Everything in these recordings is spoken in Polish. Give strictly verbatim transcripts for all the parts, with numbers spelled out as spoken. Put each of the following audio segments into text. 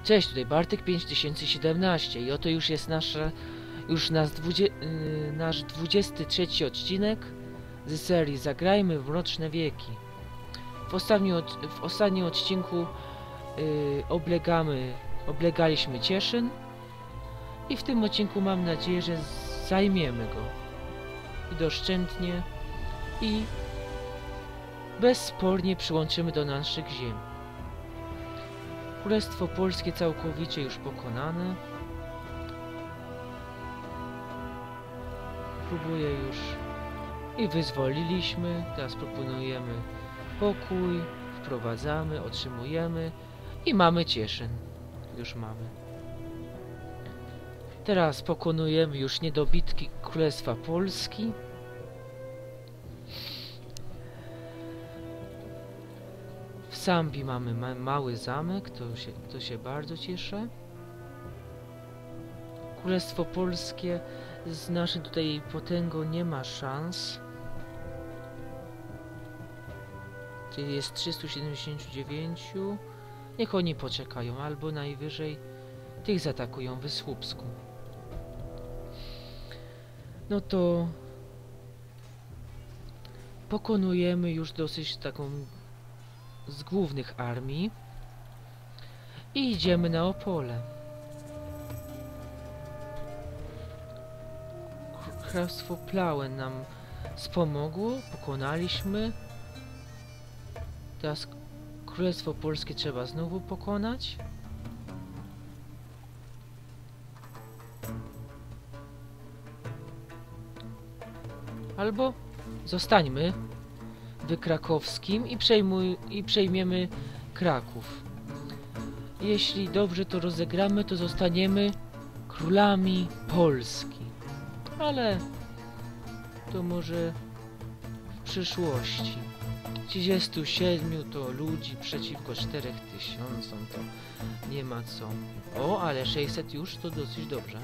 Cześć, tutaj Bartek pięć tysięcy siedemnaście i oto już jest nasza, już nasz, dwudzie, yy, nasz dwudziesty trzeci odcinek z serii Zagrajmy w Mroczne Wieki. W ostatnim, od, w ostatnim odcinku yy, oblegamy, oblegaliśmy Cieszyn i w tym odcinku mam nadzieję, że zajmiemy go i doszczętnie i bezspornie przyłączymy do naszych ziem. Królestwo Polskie całkowicie już pokonane. Próbuję już i wyzwoliliśmy. Teraz proponujemy pokój, wprowadzamy, otrzymujemy i mamy Cieszyn. Już mamy. Teraz pokonujemy już niedobitki Królestwa Polski. W Sambii mamy ma mały zamek, to się, to się bardzo cieszę. Królestwo Polskie z naszą tutaj potęgą nie ma szans. Czyli jest trzysta siedemdziesiąt dziewięć. Niech oni poczekają, albo najwyżej tych zaatakują w Słupsku. No to pokonujemy już dosyć taką z głównych armii i idziemy na Opole. Królestwo Plauen nam wspomogło, pokonaliśmy. Teraz Królestwo Polskie trzeba znowu pokonać. Albo zostańmy w Krakowskim i, przejmuj, i przejmiemy Kraków. Jeśli dobrze to rozegramy, to zostaniemy królami Polski. Ale to może w przyszłości. trzydziestu siedmiu to ludzi przeciwko czterem tysiącom, to nie ma co. O, ale sześćset już to dosyć dobrze.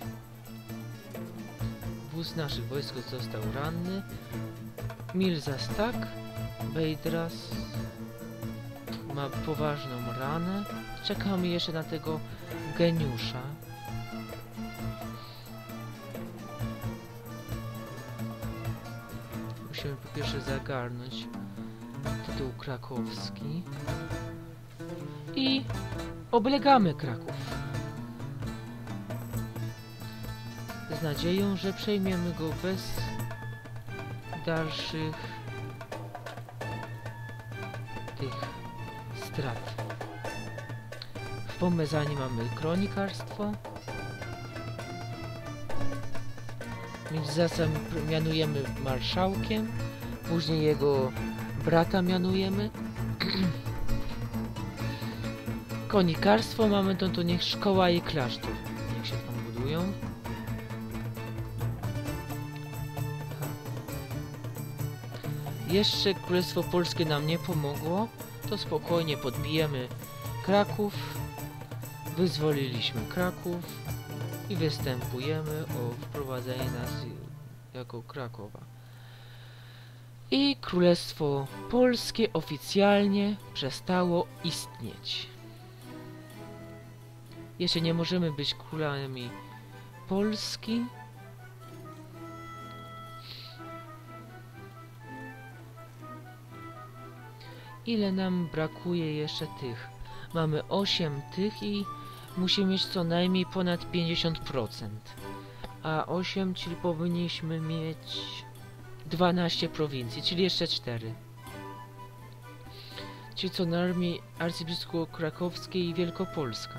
Wóz naszych wojsk został ranny. Milzastak Bejdras ma poważną ranę. Czekamy jeszcze na tego geniusza. Musimy po pierwsze zagarnąć tytuł krakowski. I oblegamy Kraków. Z nadzieją, że przejmiemy go bez dalszych tych strat. W Pomezani mamy kronikarstwo. Milzasa mianujemy marszałkiem. Później jego brata mianujemy. Kronikarstwo mamy, to, to niech szkoła i klasztor niech się tam budują. Jeszcze Królestwo Polskie nam nie pomogło, to spokojnie podbijemy Kraków, wyzwoliliśmy Kraków i występujemy o wprowadzenie nas jako Krakowa. I Królestwo Polskie oficjalnie przestało istnieć. Jeszcze nie możemy być królami Polski. Ile nam brakuje jeszcze tych? Mamy osiem tych i musimy mieć co najmniej ponad pięćdziesiąt procent. A osiem, czyli powinniśmy mieć dwanaście prowincji, czyli jeszcze cztery. Czyli co najmniej arcybiskupstwo krakowskie i Wielkopolska.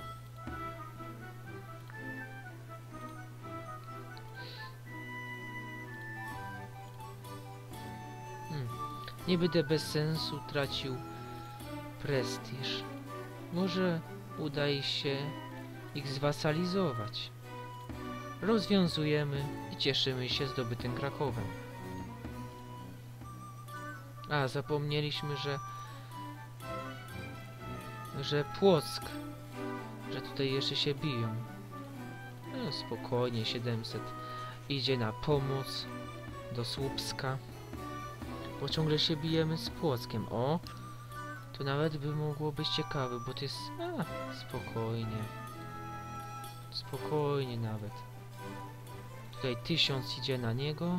Nie będę bez sensu tracił prestiż. Może uda się ich zwasalizować. Rozwiązujemy i cieszymy się zdobytym Krakowem. A, zapomnieliśmy, że że Płock, że tutaj jeszcze się biją. No, spokojnie, siedemset idzie na pomoc do Słupska. Bo ciągle się bijemy z Płockiem. O! To nawet by mogło być ciekawe, bo to jest... A, spokojnie. Spokojnie nawet. Tutaj tysiąc idzie na niego.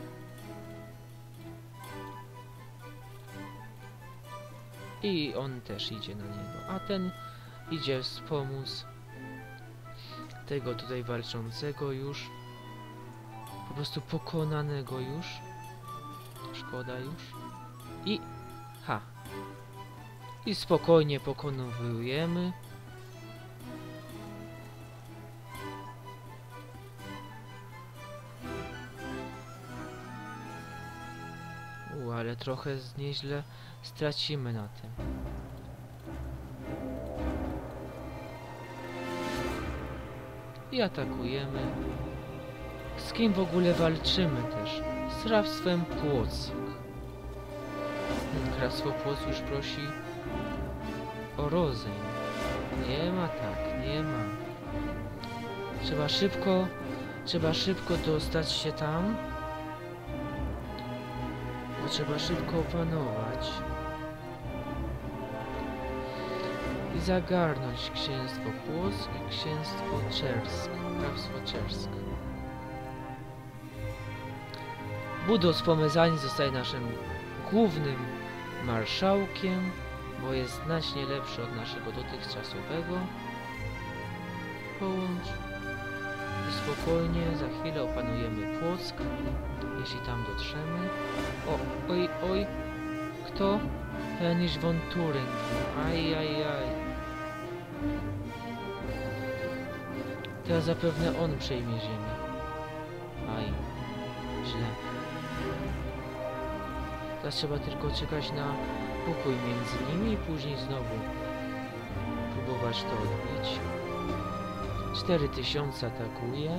I on też idzie na niego. A ten idzie wspomóc tego tutaj walczącego już. Po prostu pokonanego już. Szkoda już. I... Ha! I spokojnie pokonujemy. U, ale trochę z nieźle stracimy na tym. I atakujemy. Z kim w ogóle walczymy też? Z hrabstwem Płock. Hrabstwo Płock już prosi o rozejm. Nie ma tak, nie ma. Trzeba szybko, trzeba szybko dostać się tam. Bo trzeba szybko opanować. I zagarnąć księstwo Płock i księstwo Czersk. Hrabstwo Czersk. Budos Pomezani zostaje naszym głównym marszałkiem, bo jest znacznie lepszy od naszego dotychczasowego. Połącz i spokojnie za chwilę opanujemy Płock, jeśli tam dotrzemy. O, oj, oj, kto? Heinrich von Turing. Aj, aj, aj. Teraz zapewne on przejmie ziemię. Aj, źle. Teraz trzeba tylko czekać na pokój między nimi i później znowu próbować to odbić. cztery tysiące atakuje.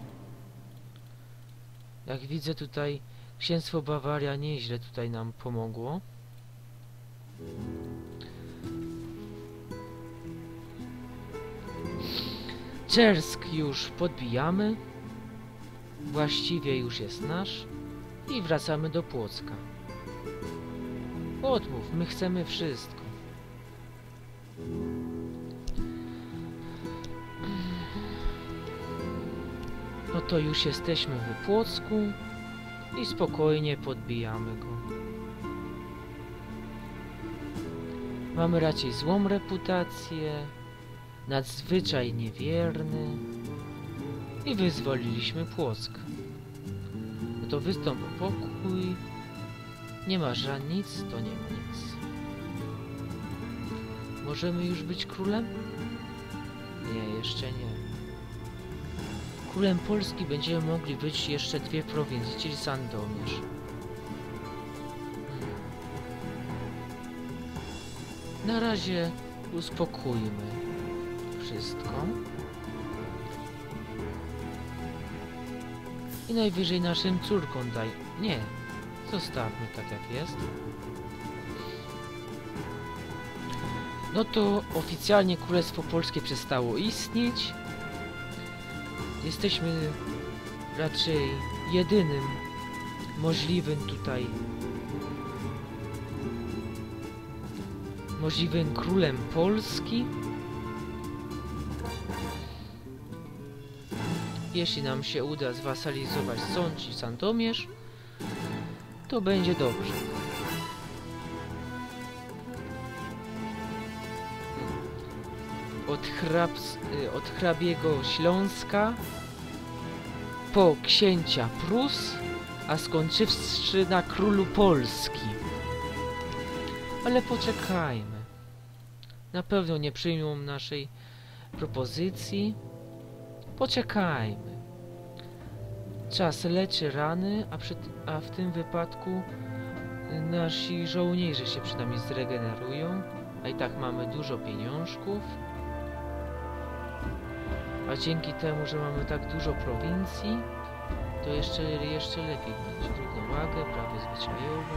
Jak widzę tutaj księstwo Bawaria nieźle tutaj nam pomogło. Czersk już podbijamy. Właściwie już jest nasz. I wracamy do Płocka. Odmów, my chcemy wszystko. No to już jesteśmy w Płocku i spokojnie podbijamy go. Mamy raczej złą reputację, nadzwyczaj niewierny i wyzwoliliśmy Płock. No to wystąp o pokój. Nie ma żadnych nic, to nie ma nic. Możemy już być królem? Nie, jeszcze nie. Królem Polski będziemy mogli być jeszcze dwie prowincje, czyli Sandomierz. Hmm. Na razie uspokójmy wszystko. I najwyżej naszym córkom daj... Nie, zostawmy tak jak jest. No to oficjalnie Królestwo Polskie przestało istnieć. Jesteśmy raczej jedynym możliwym tutaj możliwym królem Polski. Jeśli nam się uda zwasalizować Sącz i Sandomierz, to będzie dobrze. Od, hrabs, od hrabiego Śląska po księcia Prus, a skończywszy na królu Polski. Ale poczekajmy. Na pewno nie przyjmą naszej propozycji. Poczekajmy. Czas leczy rany, a, przy, a w tym wypadku nasi żołnierze się przynajmniej zregenerują. A i tak mamy dużo pieniążków. A dzięki temu, że mamy tak dużo prowincji, to jeszcze, jeszcze lepiej mieć równowagę, prawo zwyczajowe,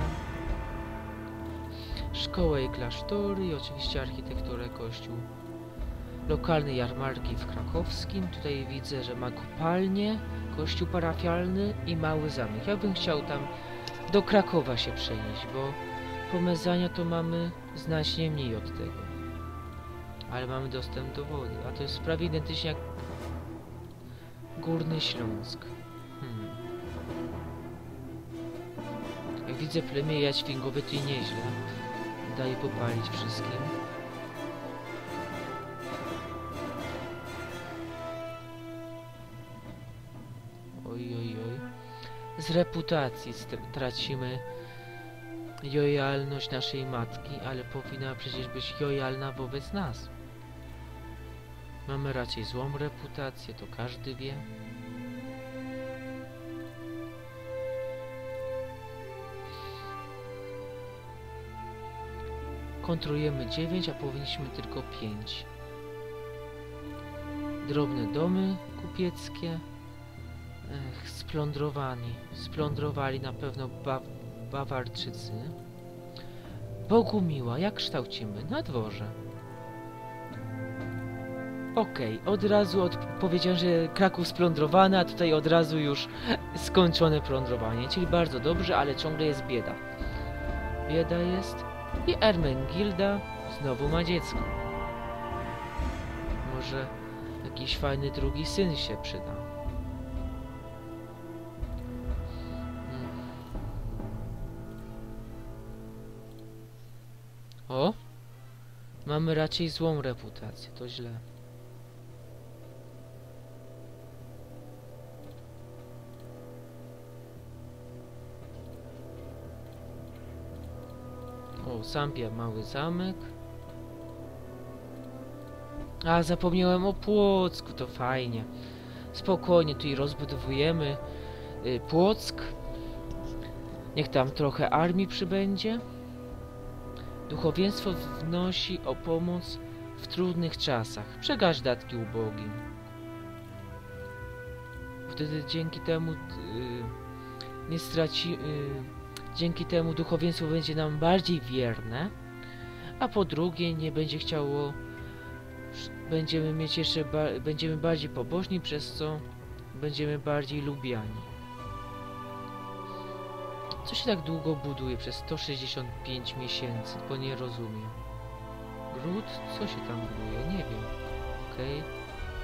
szkołę i klasztory i oczywiście architekturę, kościół. Lokalne jarmarki w Krakowskim. Tutaj widzę, że ma kopalnię, kościół parafialny i mały zamek. Ja bym chciał tam do Krakowa się przenieść, bo Pomezania to mamy znacznie mniej od tego. Ale mamy dostęp do wody, a to jest prawie identycznie jak Górny Śląsk. Hmm. Jak widzę plemię jaćwingowe, to i nieźle. Daje popalić wszystkim. Oj, oj, oj. Z reputacji tracimy lojalność naszej matki, ale powinna przecież być lojalna wobec nas. Mamy raczej złą reputację, to każdy wie. Kontrolujemy dziewięć, a powinniśmy tylko pięć. Drobne domy kupieckie. Ech, splądrowani. Splądrowali na pewno ba Bawarczycy. Bogumiła, jak kształcimy? Na dworze. Okej, okay, od razu od powiedziałem, że Kraków splądrowany, a tutaj od razu już skończone plądrowanie. Czyli bardzo dobrze, ale ciągle jest bieda. Bieda jest. I Ermengilda znowu ma dziecko. Może jakiś fajny drugi syn się przyda. Hmm. O! Mamy raczej złą reputację, to źle. O, Zambia, mały zamek. A, zapomniałem o Płocku, to fajnie. Spokojnie, tu i rozbudowujemy y, Płock. Niech tam trochę armii przybędzie. Duchowieństwo wnosi o pomoc w trudnych czasach. Przekaż datki ubogim. Wtedy dzięki temu y, nie straci... Y, Dzięki temu duchowieństwo będzie nam bardziej wierne, a po drugie nie będzie chciało, będziemy mieć jeszcze, ba będziemy bardziej pobożni, przez co będziemy bardziej lubiani. Co się tak długo buduje przez sto sześćdziesiąt pięć miesięcy, bo nie rozumiem. Gród? Co się tam buduje? Nie wiem. Okej. Okay.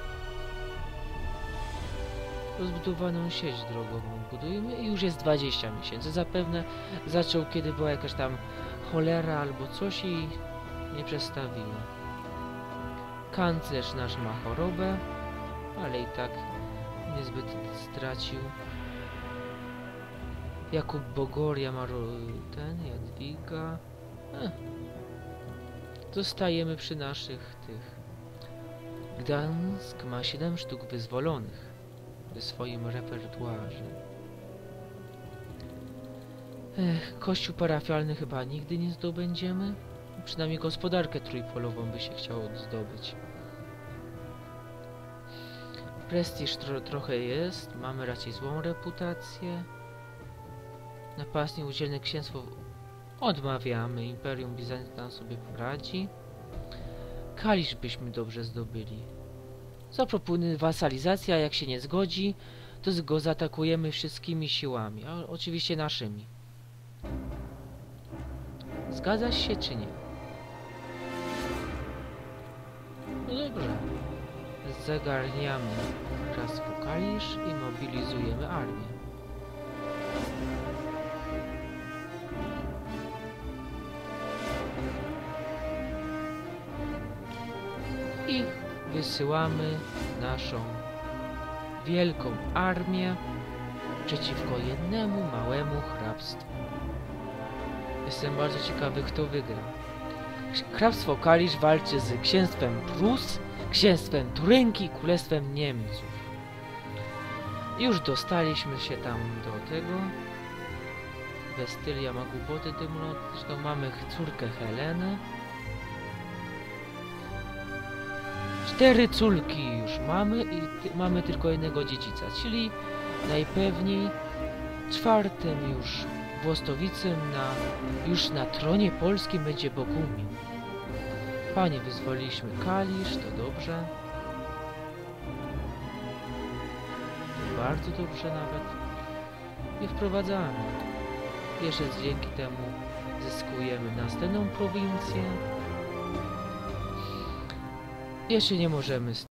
Rozbudowaną sieć drogową budujemy i już jest dwadzieścia miesięcy. Zapewne zaczął, kiedy była jakaś tam cholera albo coś i nie przestawiło. Kanclerz nasz ma chorobę, ale i tak niezbyt stracił. Jakub Bogoria ma ten, Jadwiga. Eh. Zostajemy przy naszych tych. Gdańsk ma siedem sztuk wyzwolonych w swoim repertuarze. Ech, kościół parafialny chyba nigdy nie zdobędziemy. Przynajmniej gospodarkę trójpolową by się chciało zdobyć. Prestiż tro trochę jest, mamy raczej złą reputację. Napastnie udzielne księstwo odmawiamy, Imperium Bizantyn sobie poradzi. Kalisz byśmy dobrze zdobyli. Zaproponuję wasalizację, a jak się nie zgodzi, to go zaatakujemy wszystkimi siłami, a oczywiście naszymi. Zgadzasz się czy nie? No dobrze. Zagarniamy Królestwo Kalisz i mobilizujemy armię. I wysyłamy naszą wielką armię przeciwko jednemu małemu hrabstwu. Jestem bardzo ciekawy, kto wygra. Hrabstwo Kalisz walczy z księstwem Prus, księstwem Turynki i królestwem Niemców. Już dostaliśmy się tam do tego. Westylia ma głupoty dymno. Zresztą mamy córkę Helenę. Cztery córki już mamy i ty mamy tylko jednego dziedzica, czyli najpewniej czwartym już Włostowicem na, już na tronie polskim będzie Bogumił. Panie, wyzwoliliśmy Kalisz, to dobrze. To bardzo dobrze nawet. I wprowadzamy. Jeszcze dzięki temu zyskujemy następną prowincję. Jeszcze nie możemy